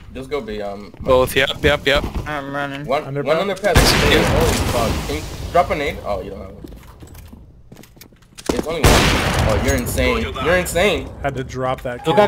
Just go B. Both. Yep. I'm running. One underpass. Holy fuck. Can you drop a nade? Oh, you don't have one. There's only one. Oh, you're insane. You're insane. Had to drop that. Look Kid.